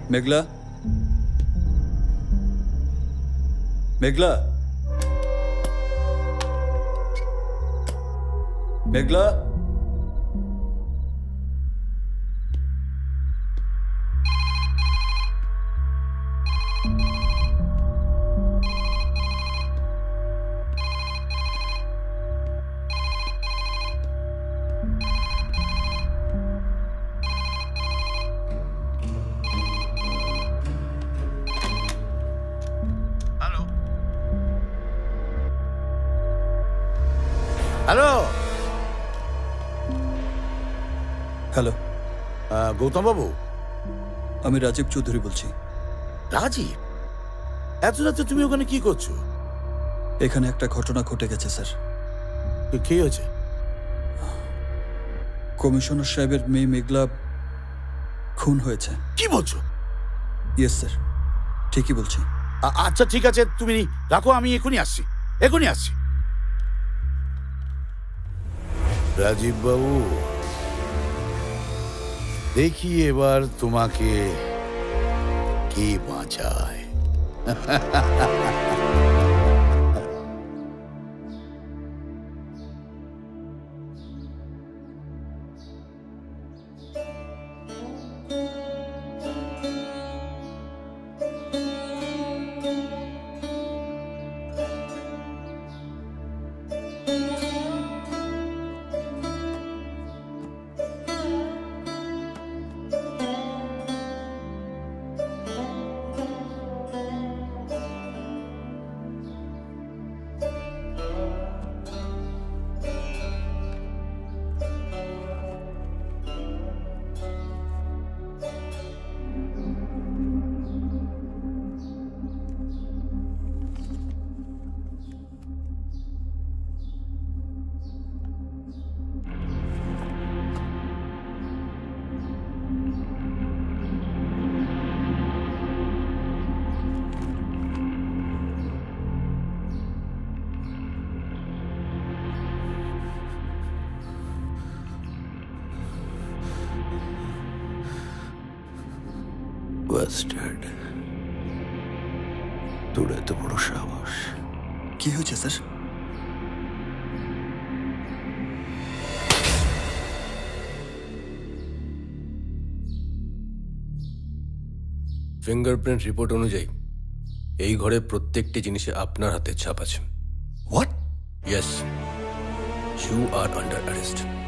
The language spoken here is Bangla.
মেঘলা, মেঘলা, মেঘলা। হ্যালো হ্যালো, গৌতম বাবু, আমি রাজীব চৌধুরী বলছি। রাজীব, এত রাতে তুমি ওখানে কি করছো? এখানে একটা ঘটনা ঘটে গেছে স্যার। কি হয়েছে? কমিশনার সাহেবের মেয়ে মেঘলা খুন হয়েছে। কি বলছো? ইয়েস স্যার, ঠিকই বলছি। আচ্ছা ঠিক আছে, তুমি রাখো, আমি এখনই আসছি, এখনই আসছি। রাজীব বাবু, দেখি এবার তোমাকে কি বাঁচায়। তোর এত বড় সাহস! কি হয়েছে স্যার? ফিঙ্গারপ্রিন্ট রিপোর্ট অনুযায়ী এই ঘরে প্রত্যেকটি জিনিসে আপনার হাতের ছাপ আছে। What? Yes, you are under arrest.